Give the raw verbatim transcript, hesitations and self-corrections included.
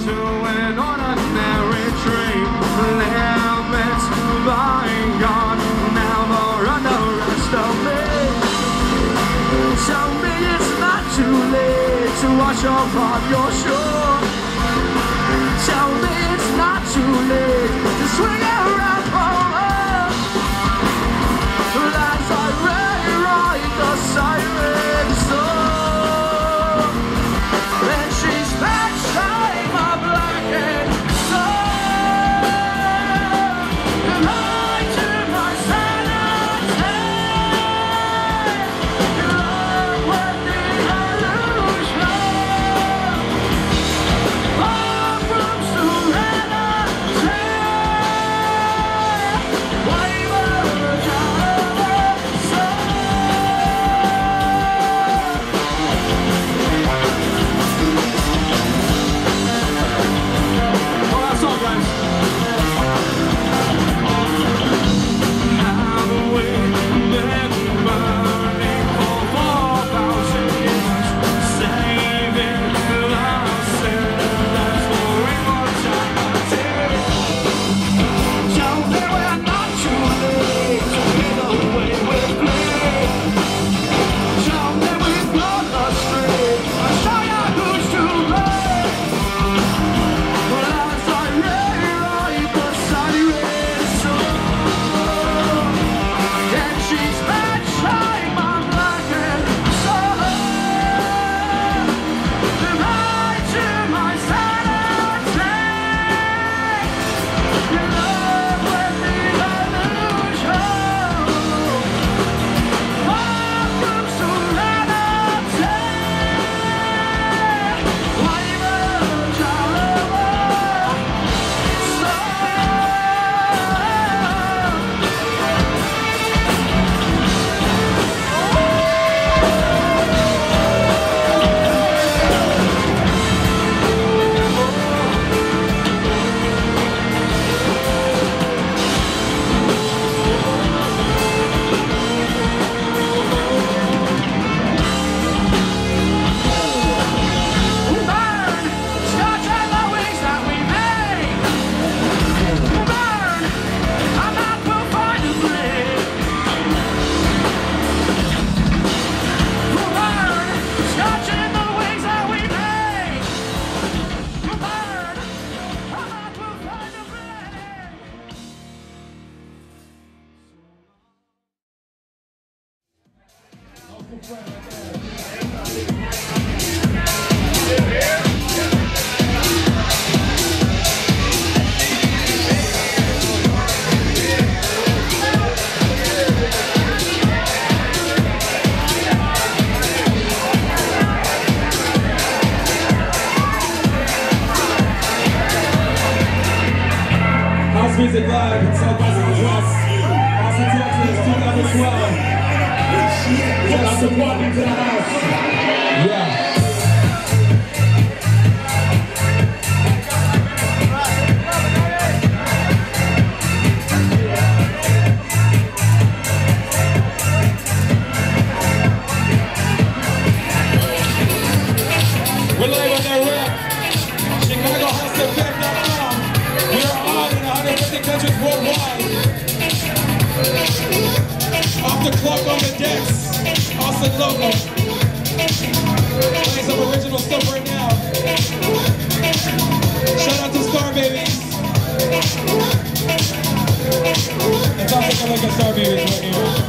to an ordinary dream. Limits lying gone, now they're under rest of me. Tell me it's not too late to wash off your shore. Tell me it's not too late to swing around forward. As I rewrite the siren song, and she's back shining my blackened soul. And I to my sanity, love with the illusion, far from serenity. Waver down the sun. Well, that's all, guys. Have we been burning for four thousand years, saving ourselves for immortality? Tell me we're not too late to get away with play. Tell me we've gone astray. I tell ya who's to blame. But as I rewrite the siren song, and she's back shining my blackened soul, and I to my sanity, in love with the illusion, far from serenity, waver down the burn, scotch and the wings that we made. Burn, I'm not will find a flame. Burn, scotch and the wings that we made. Burn, I'm not will find a flame. House Music Live in South by Southwest, Austin, Texas, twenty twelve. Shout out to Walking to the House. Yeah. We're live on that rap. Chicago House F M dot com. We are on in one hundred fifty countries worldwide. Off the clock on the decks. Austin logo. Playing some original stuff right now. Shout out to Star Babies. It's also like a Star Babies right here.